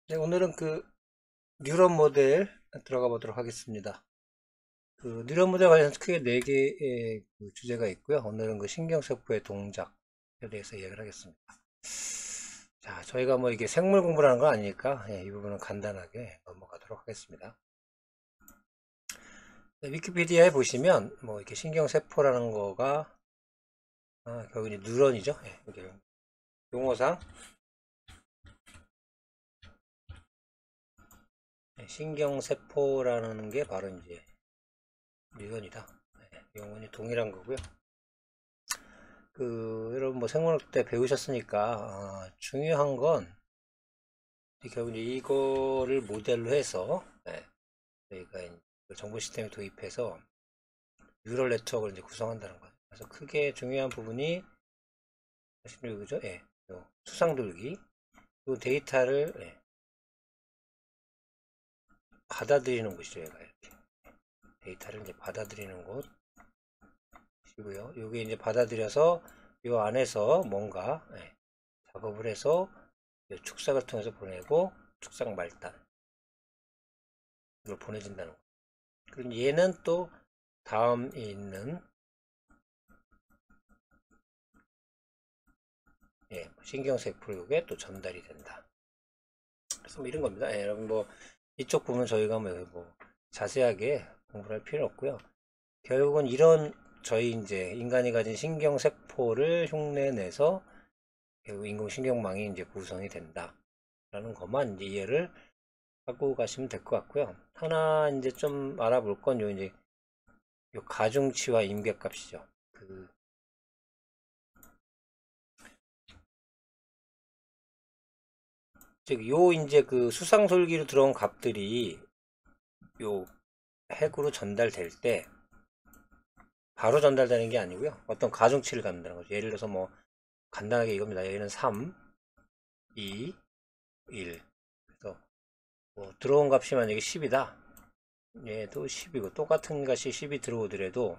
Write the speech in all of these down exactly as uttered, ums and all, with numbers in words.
네, 오늘은 그 뉴런 모델 들어가 보도록 하겠습니다. 그 뉴런 모델 관련해서 크게 네 개의 그 주제가 있고요. 오늘은 그 신경세포의 동작에 대해서 이야기를 하겠습니다. 자, 저희가 뭐 이게 생물 공부라는 건 아니니까 예, 이 부분은 간단하게 넘어가도록 하겠습니다. 네, 위키피디아에 보시면 뭐 이렇게 신경세포라는 거가 아, 결국 이제 뉴런이죠. 예, 이게 용어상 예, 신경세포라는 게 바로 이제 뉴런이다. 예, 용어는 동일한 거고요. 그 여러분 뭐 생물학 때 배우셨으니까 아, 중요한 건 결국 이제 이거를 모델로 해서 네, 저희가 이제 그 정보 시스템에 도입해서 뉴럴 네트워크를 이제 구성한다는 거죠. 그래서 크게 중요한 부분이 사실 그죠? 예, 요 수상돌기 그 데이터를 예, 받아들이는 곳이죠. 얘가 이렇게 데이터를 이제 받아들이는 곳이고요. 요게 이제 받아들여서 요 안에서 뭔가 예, 작업을 해서 축삭을 통해서 보내고 축삭 말단 이걸 보내준다는 거예요. 그럼 얘는 또 다음 있는 예, 신경세포에 또 전달이 된다. 그래서 뭐 이런 겁니다. 예, 여러분 뭐 이쪽 부분 저희가 뭐, 뭐 자세하게 공부를 할 필요 없고요. 결국은 이런 저희 이제 인간이 가진 신경세포를 흉내내서 결국 인공신경망이 이제 구성이 된다라는 것만 이제 이해를 하고 가시면 될 것 같고요. 하나 이제 좀 알아볼 건 요 이제 요 가중치와 임계값이죠. 그 즉, 요 이제 그 수상솔기로 들어온 값들이 요 핵으로 전달될 때 바로 전달되는 게 아니고요. 어떤 가중치를 갖는다는 거죠. 예를 들어서 뭐 간단하게 이겁니다. 얘는 삼, 이, 일. 그래서 뭐 들어온 값이 만약에 십이다. 얘도 십이고 똑같은 값이 십이 들어오더라도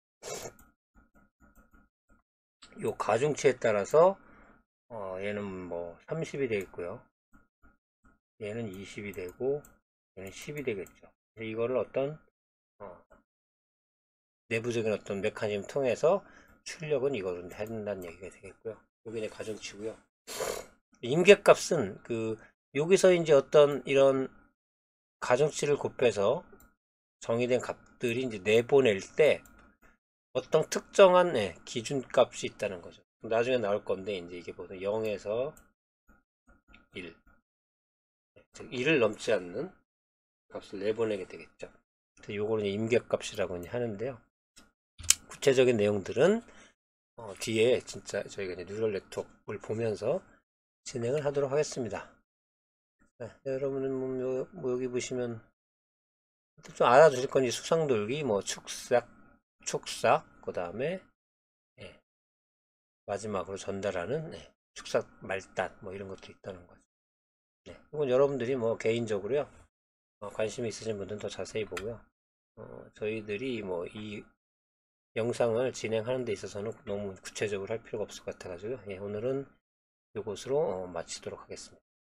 요 가중치에 따라서 어 얘는 뭐 삼십이 되겠고요. 얘는 이십이 되고 얘는 십이 되겠죠. 이거를 어떤 어 내부적인 어떤 메커니즘 통해서 출력은 이거로 해준다는 얘기가 되겠고요. 여기 이제 가중치고요. 임계값은 그 여기서 이제 어떤 이런 가중치를 곱해서 정의된 값들이 이제 내보낼 때 어떤 특정한 네, 기준값이 있다는 거죠. 나중에 나올 건데 이제 이게 보통 영에서 일, 즉 일을 넘지 않는 값을 내보내게 되겠죠. 그래서 요거는 임계값이라고 하는데요. 구체적인 내용들은 어, 뒤에 진짜 저희가 이제 뉴럴 네트워크를 보면서 진행을 하도록 하겠습니다. 네, 여러분은 뭐, 뭐 여기 보시면 좀 알아두실 건지 수상돌기, 뭐 축삭, 축삭, 그 다음에 예, 마지막으로 전달하는 예, 축삭 말단 뭐 이런 것도 있다는 거죠. 네, 이건 여러분들이 뭐 개인적으로요 어, 관심이 있으신 분들은 더 자세히 보고요. 어, 저희들이 뭐 이 영상을 진행하는 데 있어서는 너무 구체적으로 할 필요가 없을 것 같아가지고 예, 오늘은 이것으로 어, 마치도록 하겠습니다.